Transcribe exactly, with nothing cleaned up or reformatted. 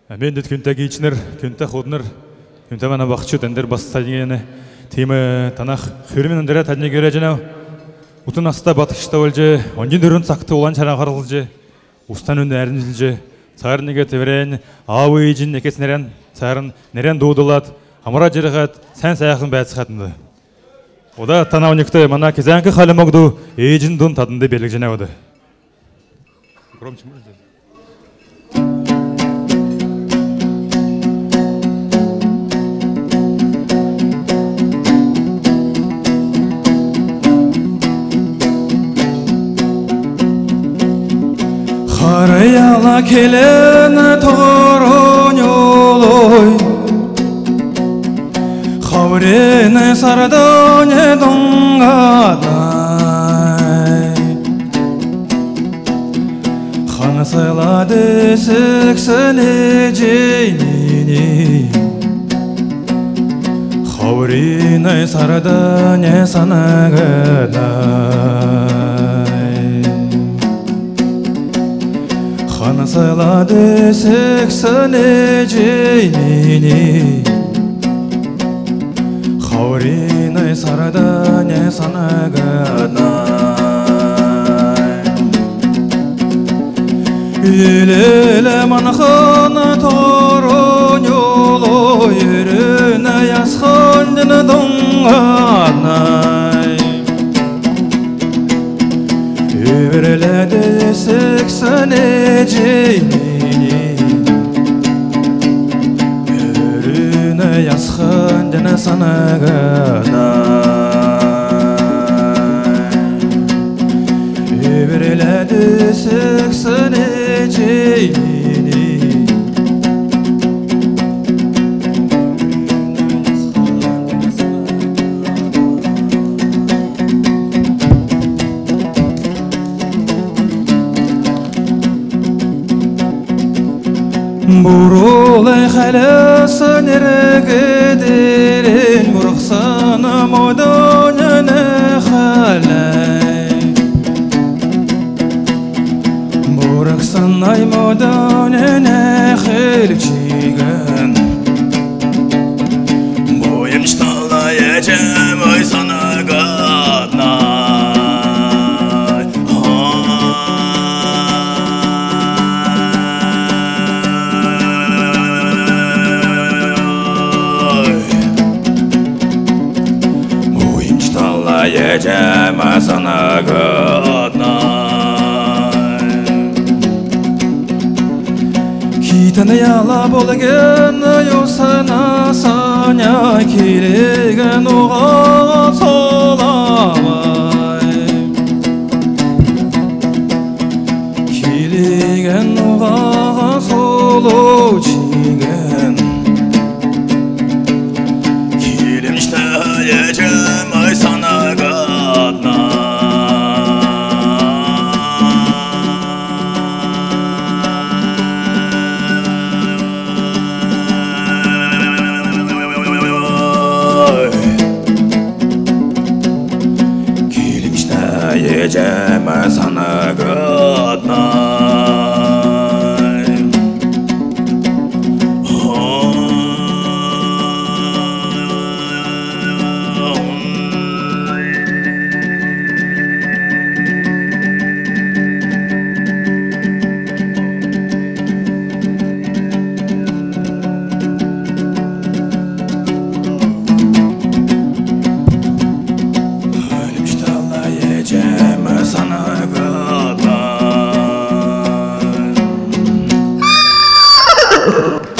Мен дет күнтәге ичнер, күнтә ходнер, күнтә бана бақчу тәндер бастайыны темы танах хөрмен өндірі тәдіне көре жинау. Утын аста батышта өлже, онжын дүрін сақты olan чара қарылжы, устан өнді әрінжілжі, царын неге тіверен, ауы ежін некес нерен, царын нерен доудылат, амыра жырығат, сән саяқын бәтсі қатынды. Ода танауникті мана кезәңкі қалы мұғды, ежін дұн тадынды белік жинауды. Қараяла келені тоғырын олой, қаурені сардан едіңғадай. Хан сылады сіксіне жеймені, қаурені сардан есанағадай. Хан сылады сексіне жеймені, қаурені сардан есанағадай. Үйлелі манқаны торын олы, үйріні ясқан діні дұңғанай. Övreledi seksene ceymini, Görüne yazgın dene sana gıday. Övreledi seksene ceymini, Burulay xalasın ergedirin, Burqsana modonene xalay. Burqsanay modonene xilçigen, Boyum çtalayacağım oy sana qatnay. Yecem sana qatnay. Kitini yala bolgen yosana sanya, Kiregen oğa solamay. Kiregen oğa solu çigen, Kirim işte yecem ay sana Yecem sana qatnay. Sana qatnay.